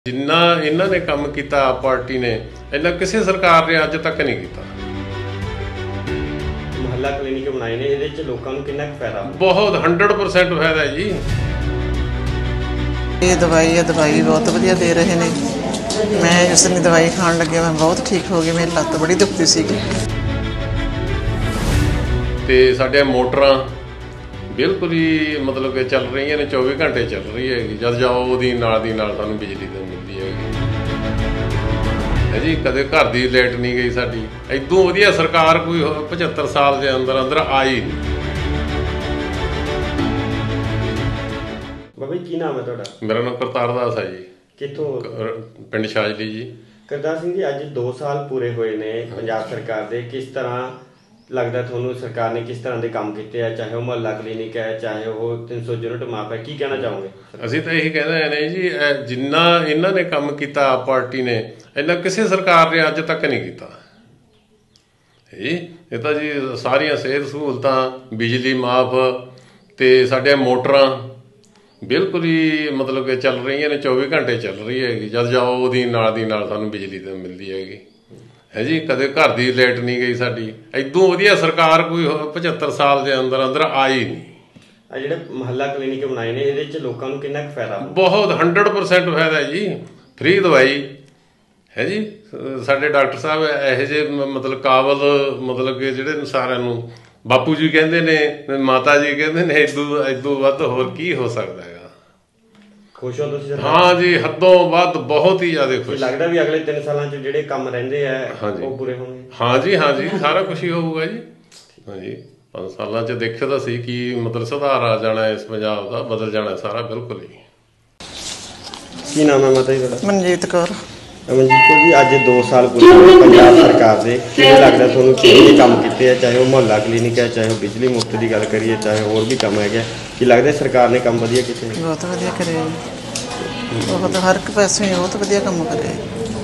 जिन्ना इन्हां ने काम किया आप पार्टी ने इन्ना किसी सरकार ने अज तक नहीं किया। मुहल्ला क्लिनिक बनाए ने इहदे च लोकां नूं किन्ना फायदा? बहुत 100% फायदा है जी। ये दवाई बहुत वधिया दे रहे ने। मैं जिस दिन दवाई खाण लगे मैं बहुत ठीक हो गई। मेरी लत्त बड़ी दुखती सी ते साडे मोटरां बिल्कुल ही मतलब कि चल रही ने 24 घंटे चल रही है। जब जाओ दी नाल सानूं बिजली तो मिलती है जी। कदे घर दी लाइट नहीं गई साडी। इदों वधिया सरकार कोई 75 साल के अंदर अंदर आई नहीं। बाबा जी की नाम है तुहाडा? मेरा नाम करतार दास है जी। कित्थों? पिंड शाजली जी। करतार सिंह जी अज 2 साल पूरे हुए ने पंजाब सरकार दे। किस तरह लगता थोनू सरकार ने किस तरह के काम किए है, चाहे वह मुहल्ला क्लिनिक है चाहे वह 300 यूनिट माफ है, की कहना चाहोगे? ਅਸੀਂ ਤਾਂ ਇਹੀ ਕਹਿੰਦੇ ਨੇ ਜੀ ਜਿੰਨਾ ਇਹਨਾਂ ਨੇ ਕੰਮ ਕੀਤਾ ਆਪ ਪਾਰਟੀ ਨੇ ਇੰਨਾ ਕਿਸੇ ਸਰਕਾਰ ਨੇ ਅੱਜ ਤੱਕ ਨਹੀਂ ਕੀਤਾ ਜੀ। ਇਹ ਤਾਂ ਜੀ ਸਾਰੀਆਂ ਸਿਹਤ ਸਹੂਲਤਾਂ ਬਿਜਲੀ ਮਾਫ ਤੇ ਸਾਡੇ ਮੋਟਰਾਂ ਬਿਲਕੁਲ ਹੀ ਮਤਲਬ ਕਿ ਚੱਲ ਰਹੀਆਂ ਨੇ 24 ਘੰਟੇ ਚੱਲ ਰਹੀ ਹੈਗੀ। ਜਦ ਜਾਓ ਉਹਦੀ ਨਾਲ ਸਾਨੂੰ ਬਿਜਲੀ ਤਾਂ ਮਿਲਦੀ ਹੈਗੀ है जी। कदे घर की लाइट नहीं गई साडी। इदों वधिया सरकार कोई 75 साल के अंदर अंदर आई नहीं। ਜਿਹੜੇ ਮੁਹੱਲਾ ਕਲੀਨਿਕ ਬਣਾਏ ਨੇ ਇਹਦੇ ਚ ਲੋਕਾਂ ਨੂੰ ਕਿੰਨਾ ਫਾਇਦਾ? बहुत 100% फायदा है जी। फ्री दवाई है जी। साडे डॉक्टर साहब ਇਹੋ ਜਿਹੇ मतलब काबल मतलब कि ਜਿਹੜੇ ਸਾਰਿਆਂ ਨੂੰ ਬਾਪੂ जी ਕਹਿੰਦੇ ਨੇ, ਮਾਤਾ जी ਕਹਿੰਦੇ ਨੇ। ਇਦੋਂ ਵੱਧ ਹੋਰ ਕੀ ਹੋ ਸਕਦਾ ਹੈਗਾ। खुश हो तुसीं? हाँ जी, हदों वध बहुत ही ज्यादा खुश। लगता भी अगले 3 सालों च जिहड़े काम रहिंदे आ वो पूरे होणगे? हाँ जी सारा कुछ ही होगा जी। हाँ जी 5 सालों च देखियो तां सी कि मतलब सुधार आ जाना इस पंजाब दा, बदल जाना सारा बिल्कुल ही। की नाम है माता जी तुहाडा? मनजीत कौर। मनजीत कौर जी अज 2 साल पूरे होए पंजाब सरकार दे। किवें लगदा तुहानूं किहड़े काम कीते आ, चाहे वो मुहल्ला क्लिनिक है चाहे वो बिजली मुफ्त की गल करिए चाहे होर भी काम है, कि लगदा सरकार ने काम वधिया कीते? बहुत वधिया करे, बहुत हर एक पासों ही बहुत वधिया काम करे।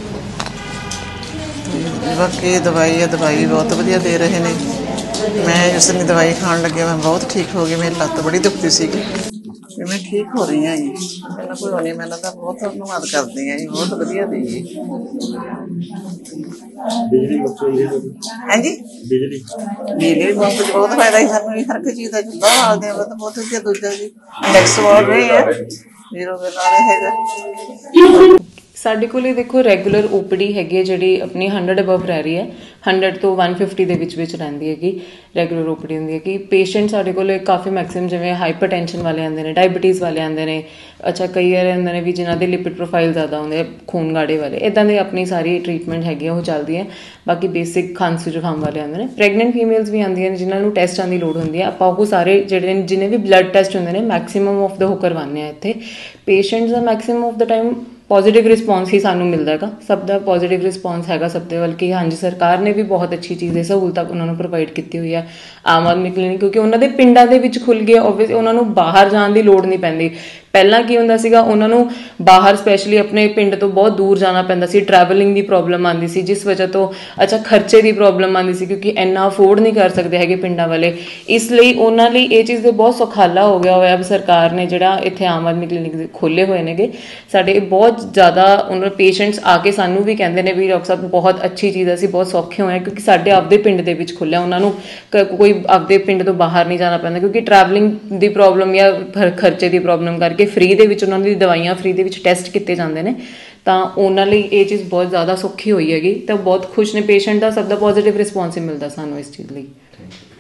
बाकी दवाई बहुत वधिया दे रहे ने। मैं जिस दिन दवाई खाण लगे मैं बहुत ठीक हो गई। मेरी लत्त बड़ी दुखती सी मैं ठीक हो रही हाँ जी। मैंने कोई होनी मैं बहुत धन्यवाद करती हाँ जी। बहुत वधिया दी जी। बिजली मुफ्त होंदी है? हाँ जी बिजली मुफ्त बहुत फायदा ही सानूं हर एक चीज़ का जिंदा आदे बहुत वधिया। दूजा जी इंडैक्स वार्ड भी है, जीरो बिल वाले हैगा। ਸਾਡੇ ਕੋਲੇ ਦੇਖੋ ਰੈਗੂਲਰ ਓਪੀਡੀ ਹੈਗੀ ਜਿਹੜੀ ਆਪਣੀ 100 ਅਬਵ ਰਹਿ ਰਹੀ ਹੈ। 100 ਤੋਂ 150 ਦੇ ਵਿੱਚ ਰਹਿੰਦੀ ਹੈਗੀ ਰੈਗੂਲਰ ਓਪੀਡੀ ਹੁੰਦੀ ਹੈ। ਕਿ ਪੇਸ਼ੈਂਟ ਸਾਡੇ ਕੋਲੇ ਕਾਫੀ ਮੈਕਸਿਮਮ ਜਿਵੇਂ ਹਾਈਪਰਟੈਂਸ਼ਨ ਵਾਲੇ ਆਉਂਦੇ ਨੇ, ਡਾਇਬਟੀਜ਼ ਵਾਲੇ ਆਉਂਦੇ ਨੇ, ਅੱਛਾ ਕਈ ਵਾਰ ਆਉਂਦੇ ਨੇ ਵੀ ਜਿਨ੍ਹਾਂ ਦੇ ਲਿਪਿਡ ਪ੍ਰੋਫਾਈਲ ਜ਼ਿਆਦਾ ਹੁੰਦੇ, ਖੂਨ ਗਾੜੇ ਵਾਲੇ, ਇੱਦਾਂ ਦੇ ਆਪਣੀ ਸਾਰੀ ਟਰੀਟਮੈਂਟ ਹੈਗੀ ਉਹ ਚੱਲਦੀ ਹੈ। ਬਾਕੀ ਬੇਸਿਕ ਖਾਂਸੀ ਜ਼ੁਕਾਮ ਵਾਲੇ ਆਉਂਦੇ ਨੇ, ਪ੍ਰੈਗਨੈਂਟ ਫੀਮੇਲਸ ਵੀ ਆਉਂਦੀਆਂ ਨੇ ਜਿਨ੍ਹਾਂ ਨੂੰ ਟੈਸਟਾਂ ਦੀ ਲੋੜ ਹੁੰਦੀ ਹੈ। ਆਪਾਂ ਉਹ ਸਾਰੇ ਜਿਹੜੇ ਜਿੰਨੇ ਵੀ ਬਲੱਡ ਟੈਸਟ ਹੁੰਦੇ ਨੇ ਮੈਕਸੀਮਮ ਆਫ ਦਾ ਉਹ ਕਰਵਾਉਂਦੇ ਹਾਂ ਇੱਥੇ। ਪੇਸ਼ੈਂਟਸ ਦਾ ਮੈਕਸੀਮਮ ਆਫ ਦਾ ਟਾਈਮ ਪੋਜ਼ੀਟਿਵ ਰਿਸਪੌਂਸ ਹੀ ਸਾਨੂੰ ਮਿਲਦਾ ਹੈਗਾ। ਸਭ ਦਾ ਪੋਜ਼ੀਟਿਵ ਰਿਸਪੌਂਸ ਹੈਗਾ ਸਭ ਦੇ ਵੱਲ ਕਿ ਹਾਂਜੀ ਸਰਕਾਰ ਨੇ ਵੀ ਬਹੁਤ ਅੱਛੀ ਚੀਜ਼ ਹੈ, ਸਹੂਲਤਾਂ ਉਹਨਾਂ ਨੂੰ ਪ੍ਰੋਵਾਈਡ ਕੀਤੀ ਹੋਈ ਹੈ। ਆਮ ਆਦਮੀ ਕਲੀਨਿਕ ਕਿਉਂਕਿ ਉਹਨਾਂ ਦੇ ਪਿੰਡਾਂ ਦੇ ਵਿੱਚ ਖੁੱਲ੍ਹ ਗਏ, ਓਬਵੀਅਸਲੀ ਉਹਨਾਂ ਨੂੰ ਬਾਹਰ ਜਾਣ ਦੀ ਲੋੜ ਨਹੀਂ ਪੈਂਦੀ। ਪਹਿਲਾਂ ਕੀ ਹੁੰਦਾ ਸੀਗਾ ਉਹਨਾਂ ਨੂੰ ਬਾਹਰ ਸਪੈਸ਼ਲੀ ਆਪਣੇ ਪਿੰਡ ਤੋਂ ਬਹੁਤ ਦੂਰ ਜਾਣਾ ਪੈਂਦਾ ਸੀ, ਟਰੈਵਲਿੰਗ ਦੀ ਪ੍ਰੋਬਲਮ ਆਉਂਦੀ ਸੀ ਜਿਸ ਵਜ੍ਹਾ ਤੋਂ ਅੱਛਾ ਖਰਚੇ ਦੀ ਪ੍ਰੋਬਲਮ ਆਉਂਦੀ ਸੀ ਕਿਉਂਕਿ ਇੰਨਾ ਅਫੋਰਡ ਨਹੀਂ ਕਰ ਸਕਦੇ ਹੈਗੇ ਪਿੰਡਾਂ ਵਾਲੇ। ਇਸ ਲਈ ਉਹਨਾਂ ਲਈ ਇਹ ਚੀਜ਼ ਦੇ ਬਹੁਤ ਸੁਖਾਲਾ ਹੋ ਗਿਆ ਹੋਇਆ ਸਰਕਾਰ ਨੇ ਜਿਹੜਾ ਇੱਥੇ ਆਮ ਆਦਮੀ ਕਲੀਨਿਕ ਖੋਲ੍ਹੇ ਹੋਏ ਨੇਗੇ। ਸਾਡੇ ਬਹੁਤ ਜ਼ਿਆਦਾ ਉਹਨਾਂ ਪੇਸ਼ੈਂਟਸ ਆ ਕੇ ਸਾਨੂੰ ਵੀ ਕਹਿੰਦੇ ਨੇ ਵੀ ਡਾਕਟਰ ਸਾਹਿਬ ਬਹੁਤ ਅੱਛੀ ਚੀਜ਼, ਅਸੀਂ ਬਹੁਤ ਸੌਖੇ ਹੋਏ ਕਿਉਂਕਿ ਸਾਡੇ ਆਪਦੇ ਪਿੰਡ ਦੇ ਵਿੱਚ ਖੁੱਲ੍ਹਿਆ। ਉਹਨਾਂ ਨੂੰ ਕੋਈ ਆਪਦੇ ਪਿੰਡ ਤੋਂ ਬਾਹਰ ਨਹੀਂ ਜਾਣਾ ਪੈਂਦਾ ਕਿਉਂਕਿ ਟਰੈਵਲਿੰਗ ਦੀ ਪ੍ਰੋਬਲਮ ਜਾਂ ਖਰਚੇ ਦੀ ਪ੍ਰੋਬਲਮ ਕਰਕੇ ਫ੍ਰੀ ਦੇ ਵਿੱਚ ਉਹਨਾਂ ਦੀ ਦਵਾਈਆਂ ਫ੍ਰੀ ਦੇ ਵਿੱਚ ਟੈਸਟ ਕੀਤੇ ਜਾਂਦੇ ਨੇ। ਤਾਂ ਉਹਨਾਂ ਲਈ ਇਹ ਚੀਜ਼ ਬਹੁਤ ਜ਼ਿਆਦਾ ਸੌਖੀ ਹੋਈ ਹੈਗੀ। ਤਾਂ ਬਹੁਤ ਖੁਸ਼ ਨੇ ਪੇਸ਼ੈਂਟ ਦਾ, ਸਭ ਦਾ ਪੋਜ਼ੀਟਿਵ ਰਿਸਪੌਂਸ ਹੀ ਮਿਲਦਾ ਸਾਨੂੰ ਇਸ ਚੀਜ਼ ਲਈ।